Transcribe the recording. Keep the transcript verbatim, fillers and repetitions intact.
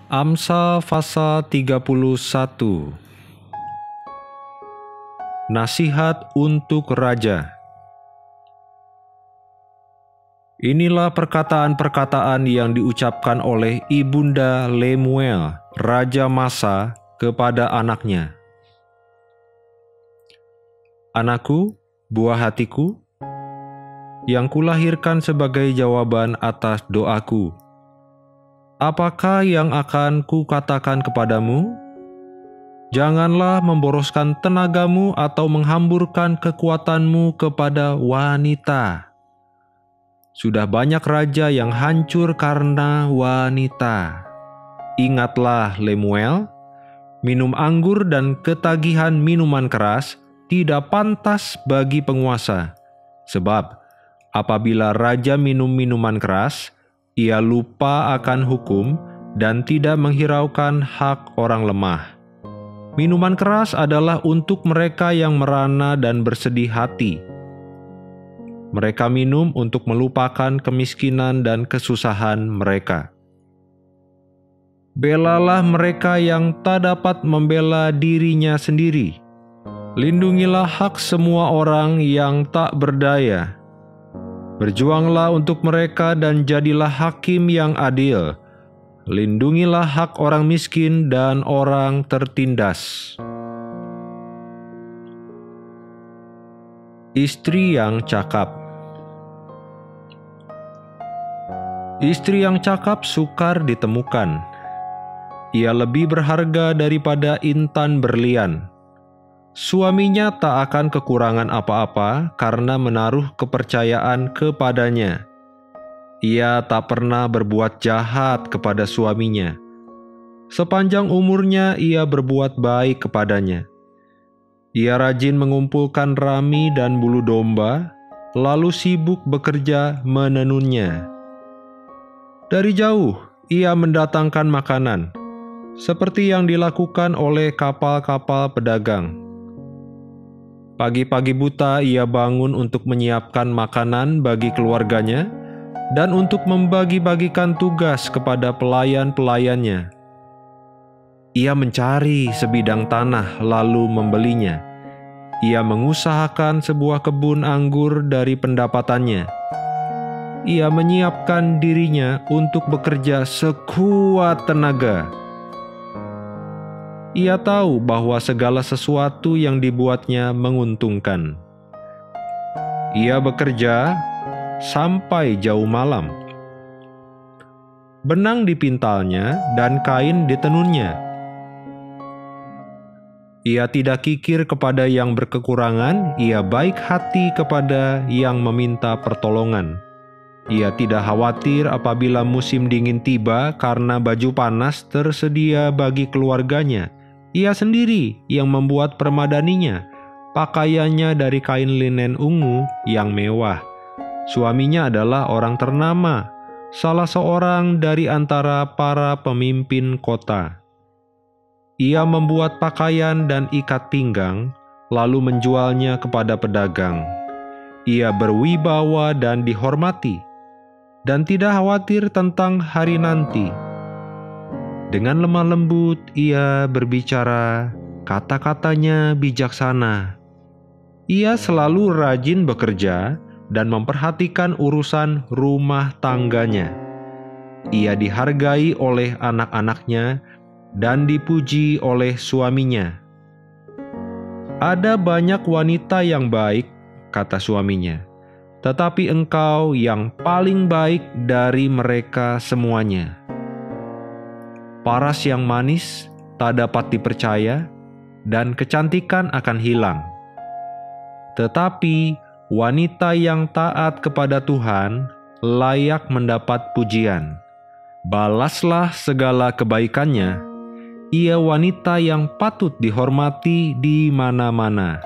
Amsal pasal tiga puluh satu. Nasihat untuk raja. Inilah perkataan-perkataan yang diucapkan oleh Ibunda Lemuel, Raja Masa, kepada anaknya. Anakku, buah hatiku, yang kulahirkan sebagai jawaban atas doaku. Apakah yang akan kukatakan kepadamu? Janganlah memboroskan tenagamu atau menghamburkan kekuatanmu kepada wanita. Sudah banyak raja yang hancur karena wanita. Ingatlah Lemuel, minum anggur dan ketagihan minuman keras tidak pantas bagi penguasa. Sebab apabila raja minum minuman keras, ia lupa akan hukum dan tidak menghiraukan hak orang lemah. Minuman keras adalah untuk mereka yang merana dan bersedih hati. Mereka minum untuk melupakan kemiskinan dan kesusahan mereka. Belalah mereka yang tak dapat membela dirinya sendiri. Lindungilah hak semua orang yang tak berdaya. Berjuanglah untuk mereka dan jadilah hakim yang adil. Lindungilah hak orang miskin dan orang tertindas. Istri yang cakap. Istri yang cakap sukar ditemukan. Ia lebih berharga daripada intan berlian. Suaminya tak akan kekurangan apa-apa karena menaruh kepercayaan kepadanya. Ia tak pernah berbuat jahat kepada suaminya. Sepanjang umurnya ia berbuat baik kepadanya. Ia rajin mengumpulkan rami dan bulu domba, lalu sibuk bekerja menenunnya. Dari jauh ia mendatangkan makanan, seperti yang dilakukan oleh kapal-kapal pedagang. Pagi-pagi buta ia bangun untuk menyiapkan makanan bagi keluarganya dan untuk membagi-bagikan tugas kepada pelayan-pelayannya. Ia mencari sebidang tanah lalu membelinya. Ia mengusahakan sebuah kebun anggur dari pendapatannya. Ia menyiapkan dirinya untuk bekerja sekuat tenaga. Ia tahu bahwa segala sesuatu yang dibuatnya menguntungkan. Ia bekerja sampai jauh malam. Benang dipintalnya dan kain ditenunnya. Ia tidak kikir kepada yang berkekurangan, ia baik hati kepada yang meminta pertolongan. Ia tidak khawatir apabila musim dingin tiba karena baju panas tersedia bagi keluarganya. Ia sendiri yang membuat permadaninya, pakaiannya dari kain linen ungu yang mewah. Suaminya adalah orang ternama, salah seorang dari antara para pemimpin kota. Ia membuat pakaian dan ikat pinggang, lalu menjualnya kepada pedagang. Ia berwibawa dan dihormati, dan tidak khawatir tentang hari nanti. Dengan lemah lembut ia berbicara, kata-katanya bijaksana. Ia selalu rajin bekerja dan memperhatikan urusan rumah tangganya. Ia dihargai oleh anak-anaknya dan dipuji oleh suaminya. Ada banyak wanita yang baik, kata suaminya, tetapi engkau yang paling baik dari mereka semuanya. Paras yang manis tak dapat dipercaya, dan kecantikan akan hilang. Tetapi wanita yang taat kepada Tuhan layak mendapat pujian. Balaslah segala kebaikannya. Ia wanita yang patut dihormati di mana-mana.